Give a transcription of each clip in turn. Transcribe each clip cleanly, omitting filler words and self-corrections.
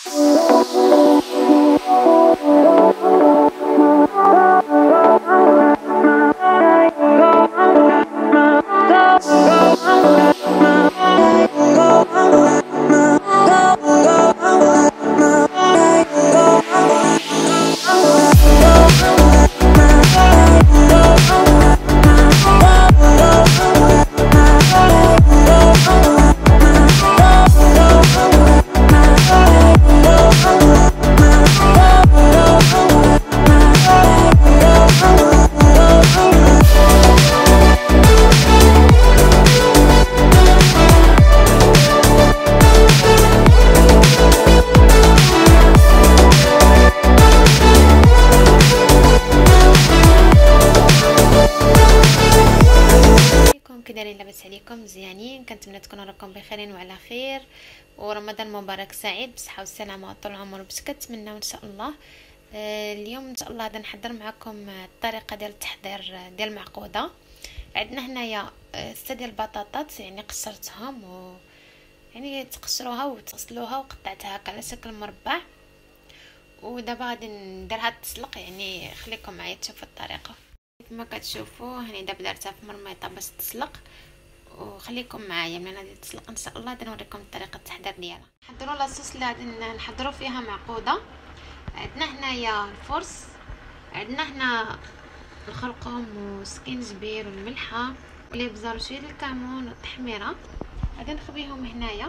كي دايرين؟ لاباس عليكم؟ مزيانين؟ كنتمنى تكونوا راكم بخير وعلى خير، ورمضان مبارك سعيد بالصحه والسلامه وطول العمر باش كتمناو ان شاء الله. اليوم ان شاء الله غادي نحضر معكم الطريقه ديال التحضير ديال المعقوده. عندنا هنايا 6 ديال البطاطات، يعني قشرتهم و يعني تقشروها وتغسلوها وقطعتها هكا على شكل مربع، ودابا غادي نديرها تسلق. يعني خليكم معايا تشوفوا الطريقه. كما كتشوفوا هاني دابا درتها في مرميطه باش تسلق، وخليكم معايا من غادي تسلق ان شاء الله. غادي نوريكم طريقه التحضير ديالها. نحضروا لاصوص اللي غادي نحضروا فيها معقوده. عندنا هنايا الفرص، عندنا هنا الخرقوم والسكينجبير والملحه والابزار وشويه الكمون والتحميره. غادي نخبيهم هنايا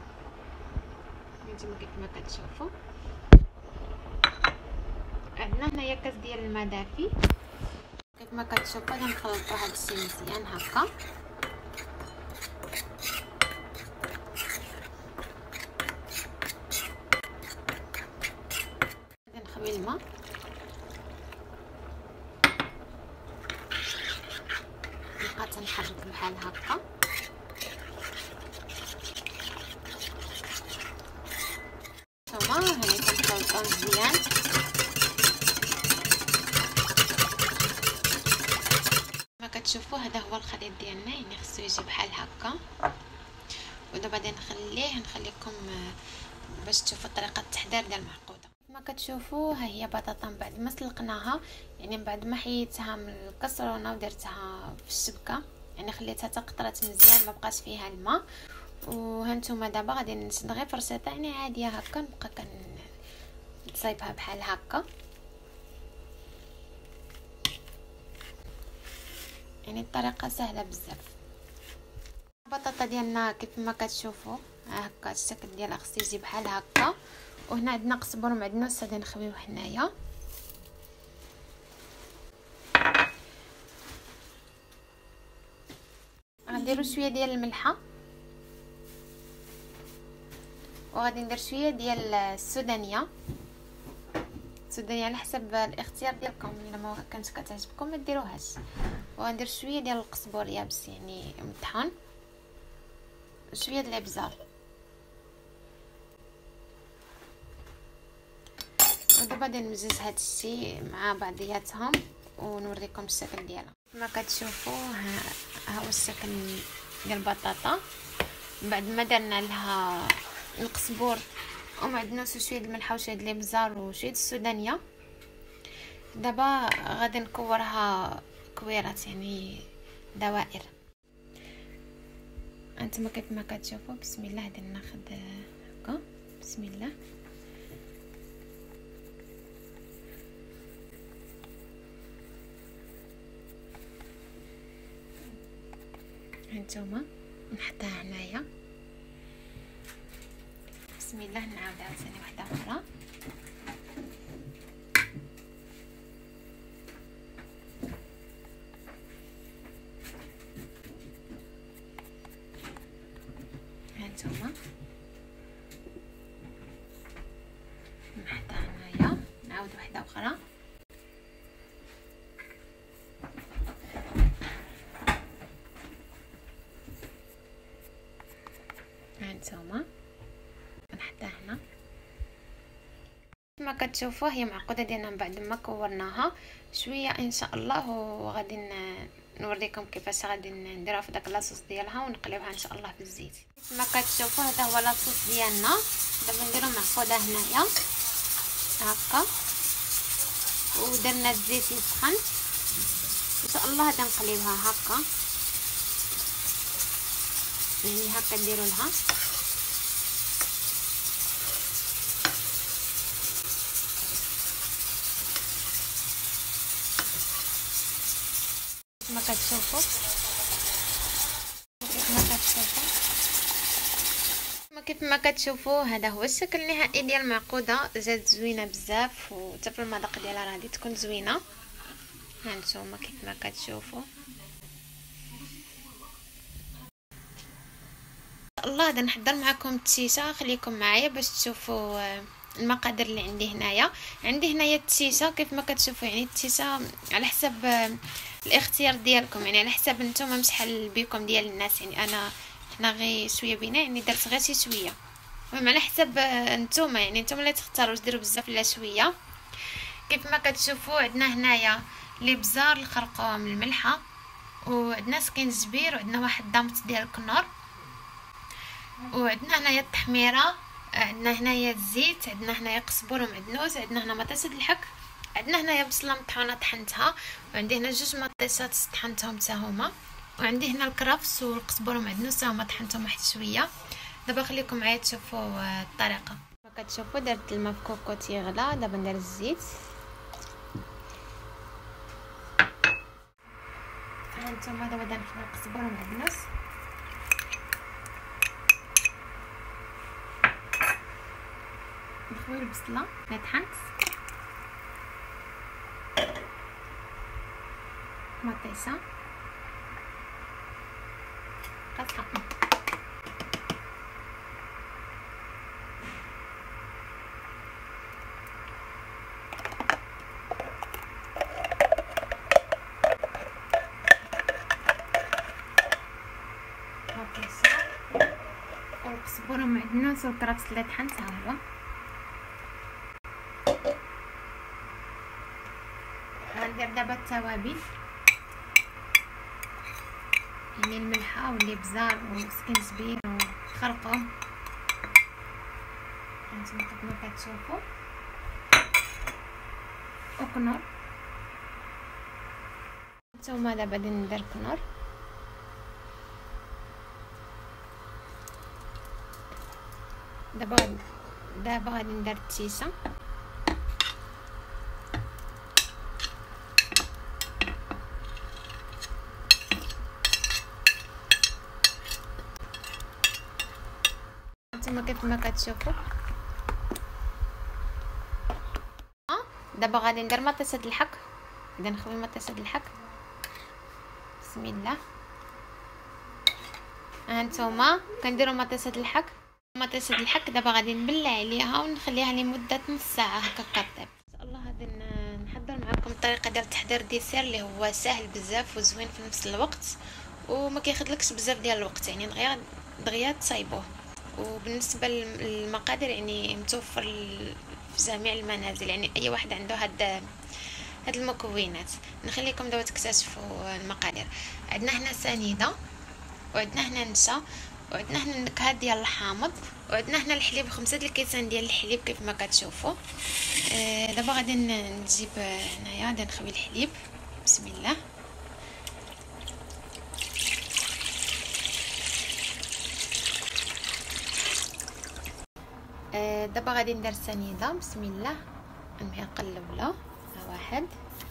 نتوما كما كتشوفوا. عندنا هنايا كاس ديال الماء دافي كما كتشوفوا. غادي نخلطوا هاد الشيء مزيان هكا. غادي نخوي الماء، نبقى تنحرك بحال هكا. ثم هاني كنخلطوا مزيان. كتشوفوا هذا هو الخليط ديالنا، يعني خصو يجي بحال هكا. ودابا غادي نخليكم باش تشوفوا طريقه التحضير ديال المعقوده. كما كتشوفوا ها هي بطاطا بعد ما سلقناها، يعني بعد ما حيدتها من الكسرونه ودرتها في الشبكه، يعني خليتها تقطرات مزيان ما بقاش فيها الماء. وهانتوما دابا غادي نشد غير فرشيطه يعني عاديه هكا، نبقى كنصايبها بحال هكا. يعني الطريقه سهله بزاف. البطاطا ديالنا كيف ما كتشوفوا هكا الشكل ديالها خصو يجي بحال هكا. وهنا عندنا قزبر ومعدنوس غادي نخويوه هنايا. غنديروا شويه ديال الملحه، وغادي ندير شويه ديال السودانيه على حسب الاختيار ديالكم. الا ما كانت كتعجبكم ما ديروهاش. وغندير شويه ديال القزبر يابس يعني مطحون، شويه ديال الابزار. ودابا غادي نمزج هاد الشيء مع بعضياتهم ونوريكم الشكل ديالها. كما كتشوفوا ها هو الشكل ديال البطاطا بعد ما درنا لها القزبر ومعدنوس وشويه الملحه وشويه الابزار وشويه السودانيه. دابا غادي نكورها كويرات يعني دوائر. انتما كيف ما كتشوفوا. بسم الله غادي ناخذ هكا. بسم الله. هانتوما نحطها هنايا. بسم الله. نعاود عاوتاني وحده اخرى. هانتوما نحطها هنايا. نعاود وحده اخرى. هانتوما نحطها هنا. كما كتشوفوا هي معقوده ديالنا بعد ما كورناها شويه ان شاء الله، وغادي نوريكم كيفاش غادي نديروها في داك لاصوص ديالها ونقليوها ان شاء الله في الزيت. كما كتشوفوا هذا هو لاصوص ديالنا. دابا نديرو معقوده هنايا هكا، ودرنا الزيت يسخن ان شاء الله. غادي نقليوها هكا، يعني هكا نديرو لها. كما كتشوفوا كيف ما كتشوفوا هذا هو الشكل النهائي ديال المعقوده. جات زوينه بزاف، وحتى في المذاق ديالها راه غادي تكون زوينه. هانتوما كيف ما كتشوفوا الله. غادي نحضر معكم التيشه، خليكم معايا باش تشوفوا المقادير اللي عندي هنايا. عندي هنايا التيشه كيف ما كتشوفوا، يعني التيشه على حسب الاختيار ديالكم، يعني على حسب نتوما مشحال بيكم ديال الناس. يعني حنا غير شويه بينا، يعني درت غير شي شويه. المهم على حسب نتوما، يعني نتوما اللي تختاروا واش ديروا بزاف ولا شويه. كيف ما كتشوفوا عندنا هنايا الابزار، الخرقوم، الملحه، وعندنا سكينجبير، وعندنا واحد ضامط ديال الكنور، وعندنا هنايا التحميره، عندنا هنايا الزيت، عندنا هنايا قزبر ومعدنوس، عندنا هنا مطيشه الحك، عندنا هنايا بصله مطحونه طحنتها، وعندي هنا جوج مطيشات طحنتهم حتى هما، وعندي هنا الكرفس والقزبر ومعدنوس هما طحنتهم واحد شويه. دابا خليكم معايا تشوفوا الطريقه. كما كتشوفوا درت الماء في كوكو تيغلى. دابا ندير الزيت. هانتوما دابا درنا القزبر ومعدنوس، نخوي البصله اللي طحنت، مطيشه قطعه، والقزبر ومعدنوس والكرفس اللي طحنت ها هو. غندير دابا التوابل، يعني الملحه والابزار والسكينجبير والخرقوم. هانتوما كما كتشوفوا، وكنور. هانتوما دابا غادي ندير كنور. دابا غادي ندير التيشه. هانتوما كيف ما كتشوفوا. دابا غادي ندير مطيشه الحك. غادي نخوي مطيشه الحك. بسم الله. هانتوما كنديروا مطيشه الحك. مطيشه الحك دابا غادي نبلع عليها ونخليها لمده نص ساعه هكا كطيب. ان شاء الله غادي نحضر معكم الطريقه ديال تحضير ديسير اللي هو ساهل بزاف وزوين في نفس الوقت، وما كياخذلكش بزاف ديال الوقت، يعني دغيا تصايبوه. وبالنسبه للمقادير يعني متوفر في جميع المنازل، يعني اي واحد عنده هاد المكونات. نخليكم دابا تكتشفوا المقادير. عندنا هنا سنيده، وعندنا هنا نشا، وعندنا هنا النكهات ديال الحامض، وعندنا هنا الحليب 5 الكيسان ديال الحليب كيف ما كتشوفوا. دابا غادي نجيب هنايا غادي نخوي الحليب. بسم الله. دابا غادي ندير سنيده. بسم الله. المعلقه الاولى، ها واحد،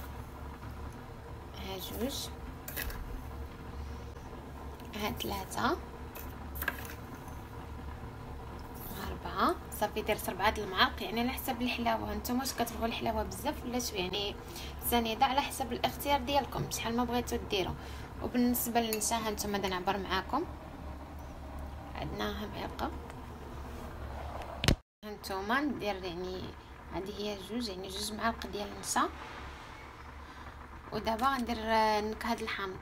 ها جوج، ها ثلاثه، ها 4. صافي درت 4 المعالق، يعني على حسب الحلاوه. نتوما واش كتبغوا الحلاوه بزاف ولا شويه، يعني السنيده على حسب الاختيار ديالكم شحال ما بغيتوا ديروا. وبالنسبه للنشا هانتوما غادي نعبر معاكم. عندنا معلقه، هانتوما ندير يعني هذه هي جوج، يعني 2 معالق ديال النشا. ودابا غندير نكهه الحامض.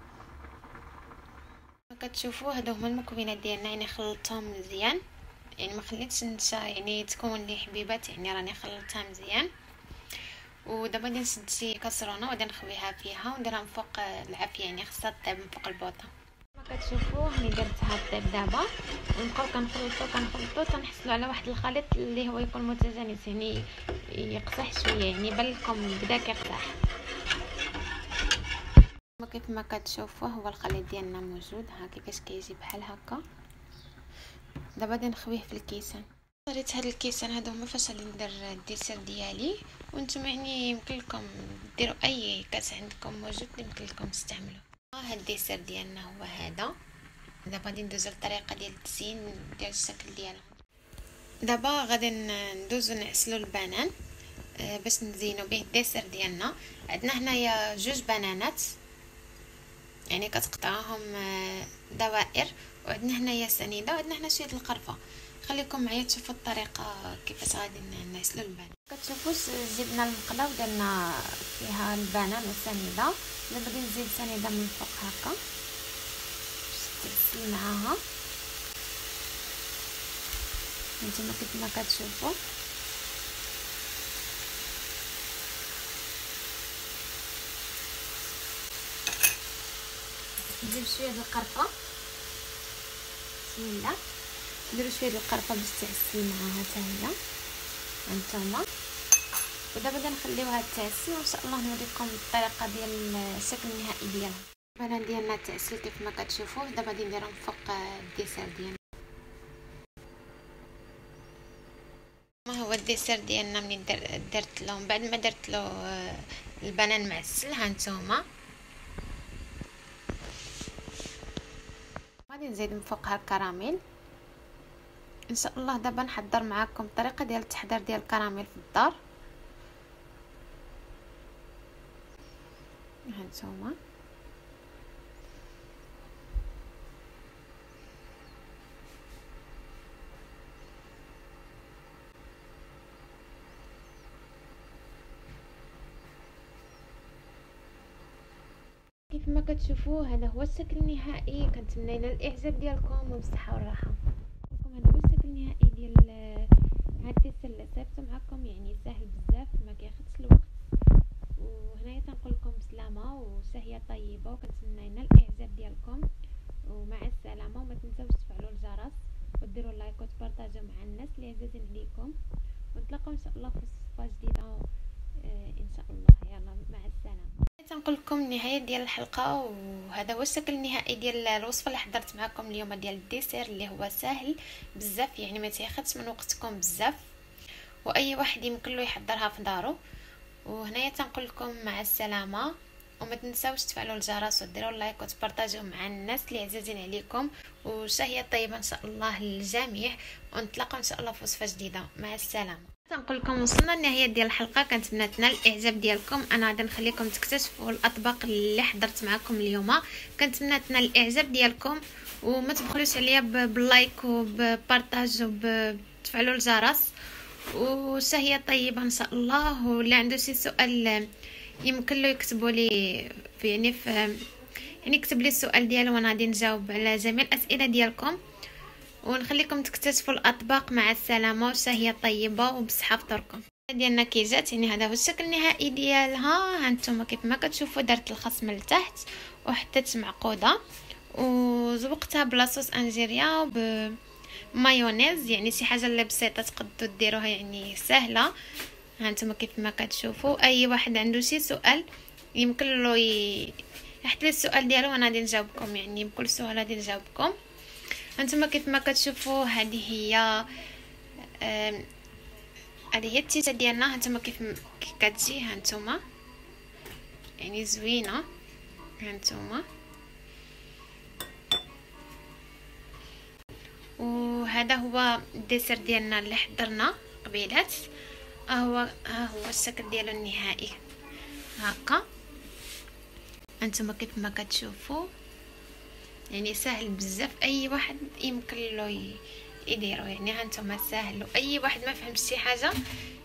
كتشوفوا هادو هما المكونات ديالنا، يعني خلطتهم مزيان، يعني ما خليتش النشا يعني تكون لي حبيبات، يعني راني خلطتها مزيان. ودابا غادي نشد شي كاسرونه وغادي نخويها فيها ونديرها من فوق العافيه، يعني خصها طيب من فوق البوطه. كما كتشوفوا هاني درتها طيب دابا، ونبقاو كنخلطو تنحصلوا على واحد الخليط اللي هو يكون متجانس، يعني يقصح شويه، يعني يبان لكم بدا كيقصح. كيف ما كتشوفوا هو الخليط ديالنا موجود، ها كيفاش كيجي بحال هكا. دابا غادي نخويه في الكيسان. شريت هاد الكيسان هادو هما فاش غادي ندير الديسير ديالي، وانتم يعني يمكن لكم ديروا اي كاس عندكم موجود اللي يمكن لكم تستعملوه. هاد الديسير ديالنا هو هذا. دابا غادي ندوزو للطريقه ديال التزيين ديال الشكل ديالها. دابا غادي ندوزو نعسلو البنان باش نزينو به الديسير ديالنا. عندنا هنايا جوج بنانات، يعني كتقطعوهم دوائر، وعندنا هنايا سنيده، وعندنا هنا شويه القرفه. خليكم معايا تشوفوا الطريقه كيفاش غادي نعسلو البنان. كتشوفوا زدنا المقله ودرنا فيها البنان والسنيده. دابا غادي نزيد سنيده من فوق هكا باش تغسل معاها. نتوما كيف ما كتشوفوا ندير شويه د القرفه. بسم الله. نديرو شويه د القرفه باش تعسل معاها حتى هي هانتوما. ودابا غادي نخليوها تعسل، وان شاء الله نوريكم الطريقه ديال الشكل النهائي ديالها. البنان ديالنا تعسل كيف ما كتشوفوا. دابا غادي نديرهم فوق الديسير ديالنا. ما هو الديسير ديالنا منين درت له، بعد ما درت له البنان معسل هانتوما غادي نزيد من فوقها الكراميل ان شاء الله. دابا نحضر معكم الطريقه ديال التحضير ديال الكراميل في الدار. هانتوما كيف ما كتشوفوا هذا هو الشكل النهائي. كنتمنى لنا الاعجاب ديالكم وبالصحه والراحه. هذا هو الشكل النهائي ديال هاد الديسير اللي صيفطو معكم، يعني ساهل بزاف ما كياخذش الوقت. وهنايا تنقول لكم بسلامه وشهيه طيبه، وكنتمنى لنا الاعجاب ديالكم ومع السلامه. وما تنساوش تفعلوا الجرس وديروا لايك وتبارطاجيو مع الناس اللي عزيزين عليكم، ونتلاقاو ان شاء الله في وصفه جديده ان شاء الله. يلا مع السلامه. تنقول لكم النهايه ديال الحلقه، وهذا هو الشكل النهائي ديال الوصفه اللي حضرت معكم اليوم ديال الديسير اللي هو سهل بزاف، يعني ما تاخذش من وقتكم بزاف، واي واحد يمكن له يحضرها في دارو. وهنايا تنقول لكم مع السلامه، وما تنساوش تفعلوا الجرس وديروا لايك وتبارطاجيو مع الناس اللي عزيزين عليكم. وشهيه طيبه ان شاء الله للجميع، ونتلاقاو ان شاء الله في وصفه جديده. مع السلامه. تنقول لكم وصلنا لنهايه ديال الحلقه، كنتمنى تنال الاعجاب ديالكم. انا غادي نخليكم تكتشفوا الاطباق اللي حضرت معكم اليوم. كنتمنى تنال الاعجاب ديالكم، وما تبخلوش عليا باللايك وببارطاج وبتفعلوا الجرس. وشهيه طيبه ان شاء الله. واللي عنده شي سؤال يمكن له يكتبوا لي يعني يكتب لي السؤال ديالو، وانا غادي نجاوب على جميع الاسئله ديالكم. ونخليكم تكتشفوا الاطباق. مع السلامه وشهيه طيبه وبصحه فطوركم. ديالنا كي جات، يعني هذا هو الشكل النهائي ديالها. هانتوما كيف ما كتشوفوا درت الخصم لتحت وحطيت معقوده وزوقتها بلاصوص انجيريا بمايونيز، يعني شي حاجه اللي بسيطه تقدروا ديروها، يعني سهله. هانتوما كيف ما كتشوفوا اي واحد عنده شي سؤال يمكن له يحط لي السؤال ديالو وانا غادي نجاوبكم، يعني بكل سهوله غادي نجاوبكم. هانتوما كيف ما كتشوفوا هذه هي التيتا ديالنا. هانتوما كيف كتجي، هانتوما يعني زوينه. هانتوما وهذا هو الديسير ديالنا اللي حضرنا قبيلات. ها هو الشكل ديالو النهائي هكا. هانتوما كيف ما كتشوفوا يعني سهل بزاف، اي واحد يمكن له يديرو، يعني هانتوما سهل. واي واحد ما فهمش شي حاجه